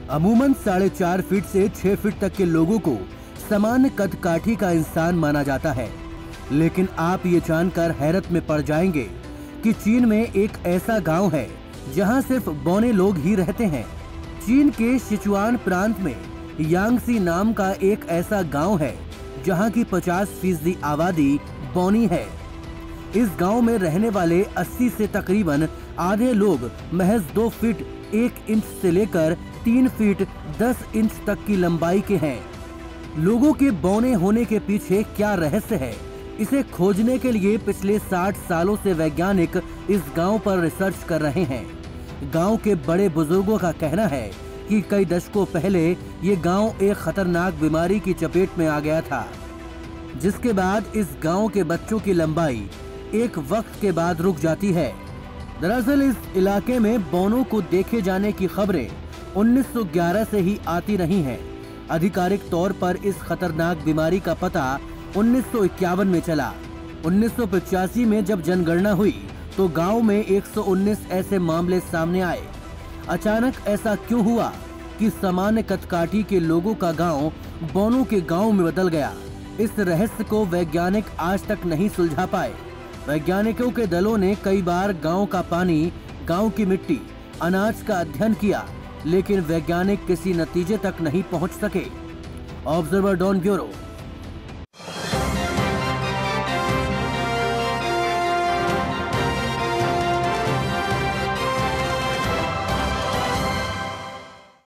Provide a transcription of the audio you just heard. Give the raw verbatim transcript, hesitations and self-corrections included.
अमूमन साढ़े चार फीट से छह फीट तक के लोगों को सामान्य कद काठी का इंसान माना जाता है, लेकिन आप ये जानकर हैरत में पड़ जाएंगे कि चीन में एक ऐसा गांव है जहां सिर्फ बौने लोग ही रहते हैं। चीन के सिचुआन प्रांत में यांगसी नाम का एक ऐसा गांव है जहां की पचास फीसदी आबादी बौनी है। इस गांव में रहने वाले अस्सी से तकरीबन आधे लोग महज दो फीट एक इंच से लेकर तीन फीट दस इंच तक की लंबाई के हैं। लोगों के बौने होने के पीछे क्या रहस्य है, इसे खोजने के लिए पिछले साठ सालों से वैज्ञानिक इस गांव पर रिसर्च कर रहे हैं। गांव के बड़े बुजुर्गों का कहना है कि कई दशकों पहले ये गांव एक खतरनाक बीमारी की चपेट में आ गया था, जिसके बाद इस गांव के बच्चों की लंबाई एक वक्त के बाद रुक जाती है। दरअसल इस इलाके में बौनों को देखे जाने की खबरें उन्नीस सौ ग्यारह से ही आती रही हैं। आधिकारिक तौर पर इस खतरनाक बीमारी का पता उन्नीस सौ इक्यावन में चला। उन्नीस सौ पचासी में जब जनगणना हुई तो गांव में एक सौ उन्नीस ऐसे मामले सामने आए। अचानक ऐसा क्यों हुआ कि सामान्य कदकाठी के लोगों का गांव बौनों के गांव में बदल गया? इस रहस्य को वैज्ञानिक आज तक नहीं सुलझा पाए। वैज्ञानिकों के दलों ने कई बार गांव का पानी, गांव की मिट्टी, अनाज का अध्ययन किया, लेकिन वैज्ञानिक किसी नतीजे तक नहीं पहुंच सके। Observer Dawn bureau.